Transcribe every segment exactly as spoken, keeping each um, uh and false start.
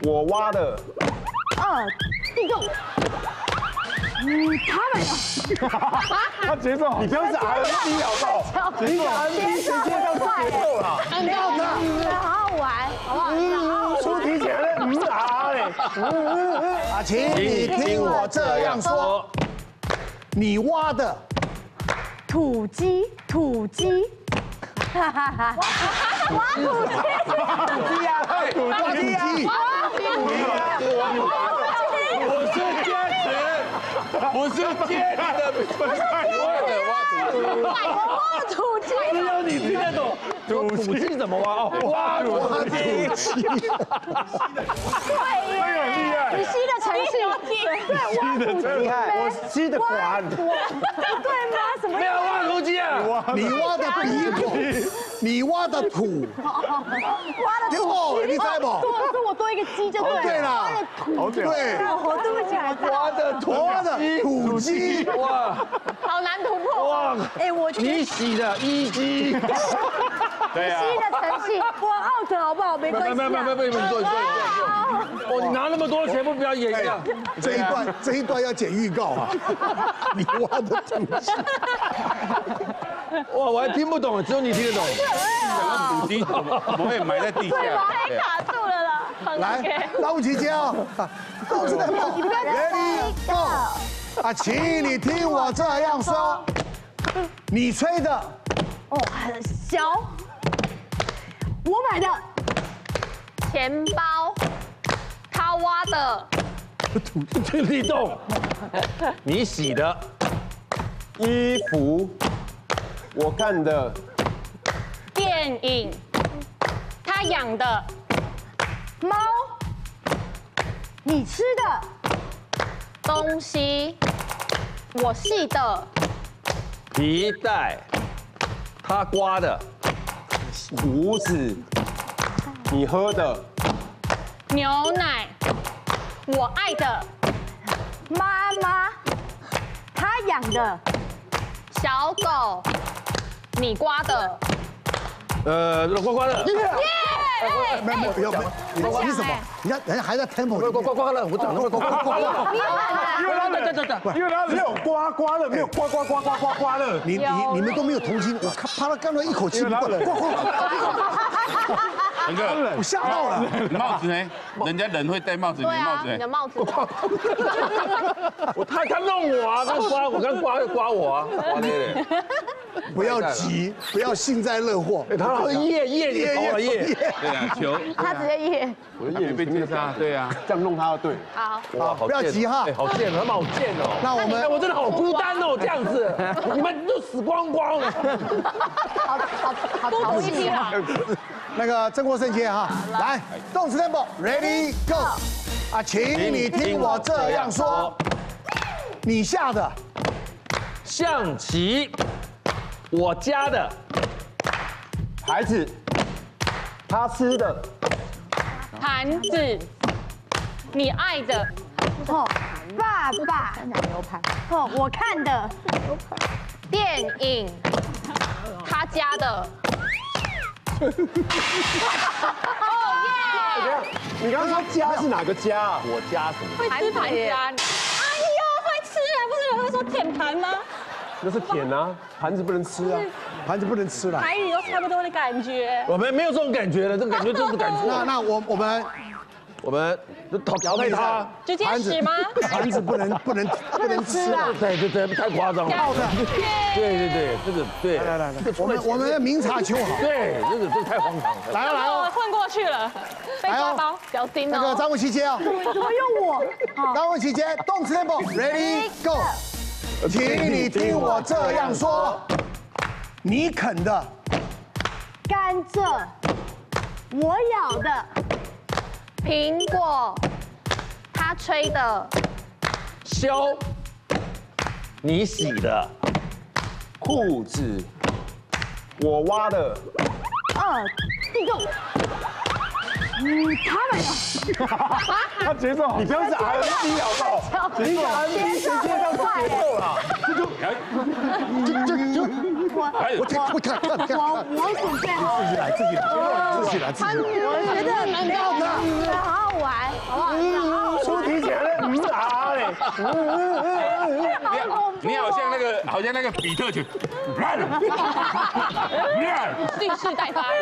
我挖的。 二，地洞。嗯，他们他节奏，你不要是 R and B 好不好？你是 R and B， 谁接到节奏了？ 很好玩，好好玩，好不好？ 嗯，出题前的嗯啊嘞， 啊，请你听我这样说，你挖的土鸡，土鸡。哈哈哈！挖土鸡， 土鸡啊，土鸡啊， 我是坚持，不是接的，不是挖土鸡， 只有你听得懂。土鸡怎么挖？哦，挖土鸡。 对耶，你吸的程序，对，挖土鸡， 我吸的管， 对吗？什么？ 没有挖土鸡啊！ 你挖的鼻孔，你挖的土， 挖的土鸡， 你猜不？ 多是我多一个鸡就对了。 对了， 挖的土， 对， 我对不起，我挖的土挖的土鸡， 哇， 好难突破。 哇， 哎，我你洗的衣机。对啊。 吸的程序，我 out 好不好？没关系。 没没没没，你做你做你做。哦，你拿那么多钱不表演一下？ 这一段这一段要剪预告啊！你挖的土鸡， 哇，我还听不懂，只有你听得懂。 土鸡怎么怎么会埋在地下？ 被卡住了啦。 来，老虎期间啊，都是在跑 ，Ready Go！ 啊，请你听我这样说，你吹的哦，很小。我买的钱包，他挖的这地洞，你洗的衣服，我看的电影，他养的猫，你吃的东西，我系的皮带，他刮的胡子，你喝的牛奶，我爱的妈妈，她养的小狗，你刮的。 呃，刮刮乐。 没有没有不要，你你什么？人家人家还在 tempo 里面。 刮刮乐，我讲的刮刮刮乐。 因为他对对对，因为他只有刮刮乐，没有刮刮刮刮刮刮乐。 你你你们都没有同情，我看怕他刚才一口气不过来，呱呱呱， 那个我吓到了。 帽子呢？人家人会戴帽子，你对啊， 的帽子呢你的？帽子。 我他他弄我啊，刚刮我刚刮刮我啊，刮那个。 不要急，不要幸灾乐祸。 他说叶叶你投了叶。 对啊，球她直接耶。 我的眼被接杀，对啊。 这样弄他要对。 好， 哇，好不要急哈哎，好贱，他们好贱哦。 那我们哎，我真的好孤单哦，这样子，你们都死光光了。 好好好淘气啊！ 那个郑国胜接哈，来，动词 tempo，ready go， 啊，请你听我这样说，你下的象棋，我家的孩子，他吃的盘子，你爱的哦，爸爸，牛排。哦，我看的电影，他家的。 你刚刚说家是哪个家啊？ 我家什么？ 会吃盘家。哎呦，会吃啊！不是有人会说舔盘吗？ 那是舔啊，盘子不能吃啊。 盘子不能吃了。 台语都差不多的感觉。 我们没有这种感觉了，这个感觉就是感那觉。 那我我们我们就淘淘汰他。 直接使吗？ 盘子不能不能不能吃啊。 对对对，太夸张了。对对对，这个对。 来来来，我们我们明察秋毫。 对，这个这个太荒唐了。 来了来了， 我混过去了，被抓包，小心那个哦。 张伟琪接啊， 怎么用我？好， 张伟琪接，动词 tempo，ready go， 请你听我这样说，你啃的甘蔗，我咬的苹果，他吹的削，你洗的裤子，我挖的二，地洞。嗯，他买的他节奏，你不要是 R and B 好不好？你是 R and B， 谁接到节奏了？ 就就就， 我我看我看看看， 我我准备好自己来自己来自己来自己来。 我觉得蛮高的，好好玩。 你好像那个，好像那个比特犬， 蓄势待发。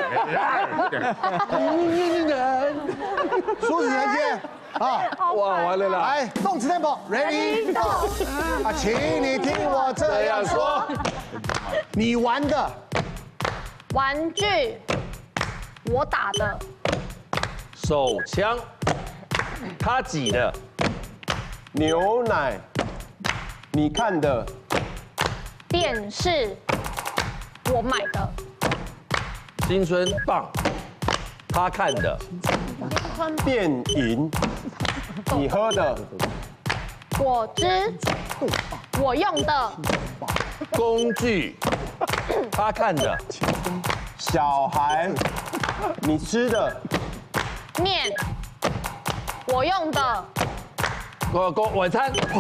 数指成间啊！ 哇，完了啦！ 来，动词 tempo，ready go！ 啊，请你听我这样说，你玩的玩具，我打的， 手枪，他挤的，牛奶，你看的， 电视，我买的， 青春棒，他看的，电影，你喝的， 果汁，我用的， 工具，他看的，小孩，你吃的， 面，我用的， 狗狗晚餐， 狗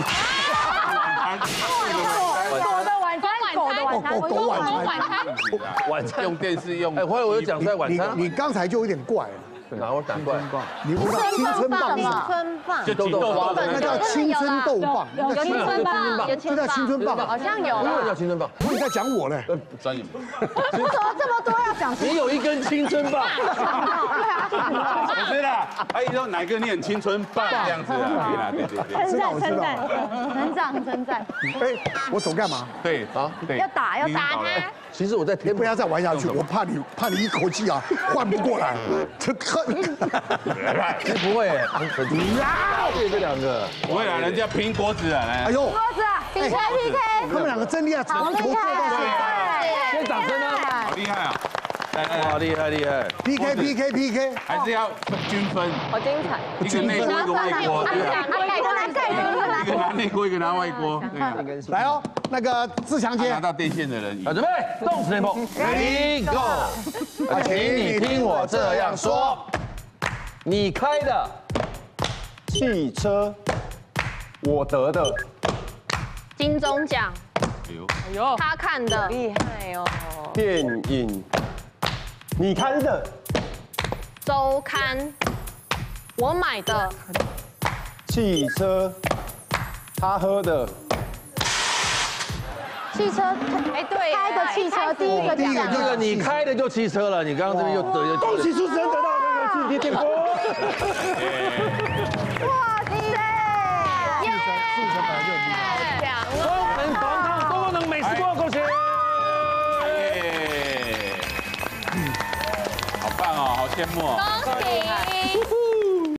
的晚餐，狗的晚餐， 狗狗晚餐晚餐， 晚餐用电视用。 哎，后来我就讲在晚你餐， 你刚才就有点怪了， 哪我打怪？ 你不知道青春棒是什么？ 春棒， 就挤豆花的那那个。 叫青春豆棒，那叫有青春棒，有这叫青春棒。 好像有为什么叫啊。 青春棒？ 你在讲我嘞？ 专业。 为什么这么多要讲？ 你有一根青春棒， 不是啦，阿姨说哪个你很青春棒这样子啊？对啦，对对对。 知道我知道。 称赞称赞， 哎，我走干嘛？ 对啊对。 要打要打他， 其实我在天不要再玩下去，我怕你怕你一口气啊换不过来。这可哎不会，很很对这两个， 不会啦，人家拼锅子啊，来。 哎呦， 桌子啊，P K P K， 他们两个真厉害，从头做到现在。 先掌声啊！ 好厉害啊！来来哇， 来， 厉害厉害！ P K P K P K， 还是要均分， 好精彩。 一个内锅一个外锅，对啊一个拿盖子，一个拿一个拿内锅，一个拿外锅，对啊。 来哦，那个自强街拿，到电线的人赢好，。准备动词 tempo ready go， 啊，请你听我这样说，你开的汽车，我得的金钟奖， 哎呦， 他看的厉害哦！ 电影，你看的周刊，我买的汽车，他喝的汽车，哎对，开的汽车第一个第一个奖， 这个你开的就汽车了，你刚刚这边又得又恭喜主持人得到那个电电锅。 哇塞，耶！ 速成本来就很厉害。 奖双层防烫多能美食锅，恭喜！ 耶！好棒哦，好羡慕哦。 恭喜！